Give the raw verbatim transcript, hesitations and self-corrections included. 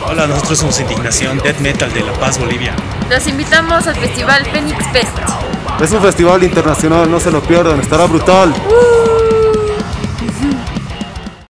Hola, nosotros somos Indignación Death Metal de La Paz, Bolivia. Los invitamos al festival Phoenix Fest. Es un festival internacional, no se lo pierdan, estará brutal. Uh.